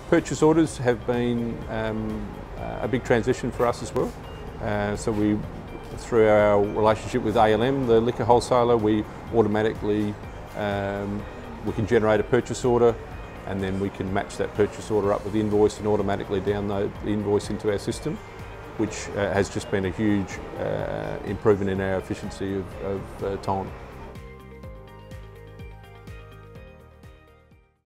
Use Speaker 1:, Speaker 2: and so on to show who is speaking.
Speaker 1: Purchase orders have been a big transition for us as well. So we, through our relationship with ALM, the liquor wholesaler, we automatically we can generate a purchase order, and then we can match that purchase order up with the invoice and automatically download the invoice into our system, which has just been a huge improvement in our efficiency of time.